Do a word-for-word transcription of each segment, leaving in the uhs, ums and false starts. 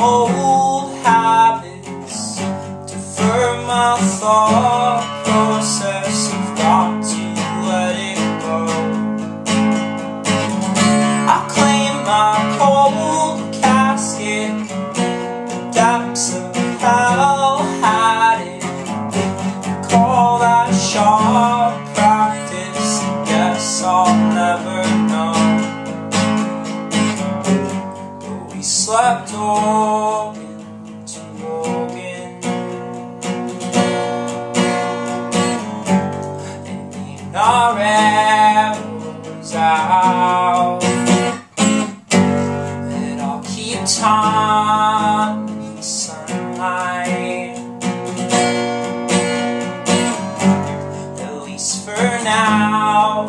old habits, defer my thought process. I've got to let it go. I claim my cold casket, the depths of hell had it. Call that sharp practice, guess I'll never know. But we slept organ to organ, and in our arrows out, and I'll keep time in the sunlight, at least for now.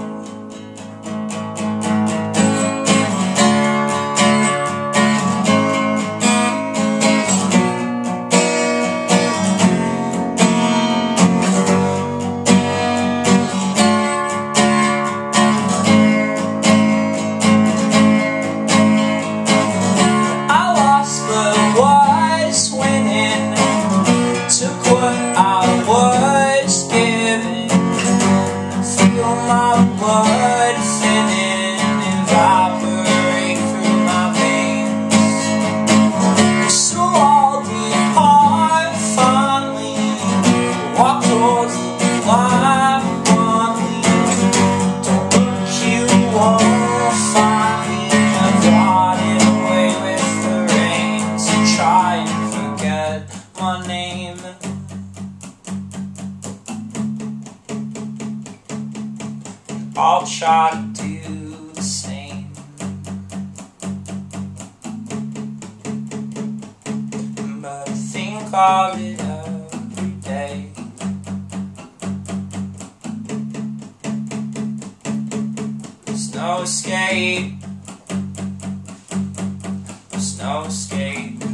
I was given, feel my blood thinning, evaporate through my veins. So I'll depart finally, walk towards the light bluntly. Don't look, you won't find me. I've gotten away with the reins and try and forget my name. I'll try to do the same, but I think of it every day. There's no escape, there's no escape.